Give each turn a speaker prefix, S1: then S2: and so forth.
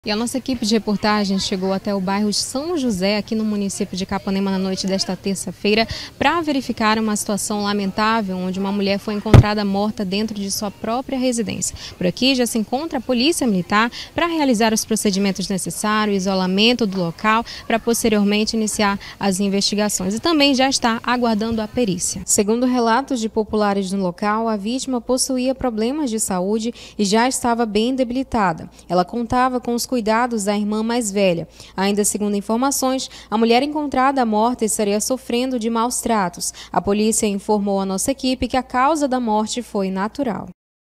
S1: E a nossa equipe de reportagem chegou até o bairro São José, aqui no município de Capanema, na noite desta terça-feira, para verificar uma situação lamentável, onde uma mulher foi encontrada morta dentro de sua própria residência. Por aqui já se encontra a Polícia Militar para realizar os procedimentos necessários, isolamento do local, para posteriormente iniciar as investigações. E também já está aguardando a perícia. Segundo relatos de populares no local, a vítima possuía problemas de saúde e já estava bem debilitada. Ela contava com os cuidados da irmã mais velha. Ainda segundo informações, a mulher encontrada morta estaria sofrendo de maus tratos. A polícia informou à nossa equipe que a causa da morte foi natural.